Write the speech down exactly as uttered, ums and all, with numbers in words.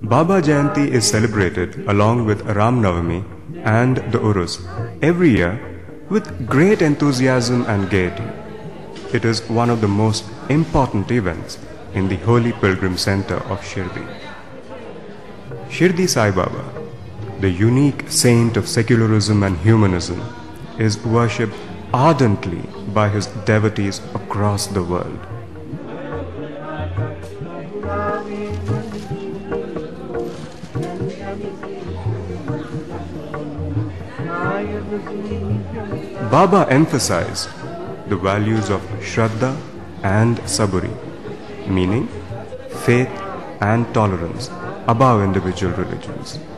Baba Jayanti is celebrated along with Ram Navami and the Urus every year with great enthusiasm and gaiety. It is one of the most important events in the Holy Pilgrim Center of Shirdi. Shirdi Sai Baba, the unique saint of secularism and humanism, is worshipped ardently by his devotees across the world. Baba emphasized the values of Shraddha and Saburi, meaning faith and tolerance above individual religions.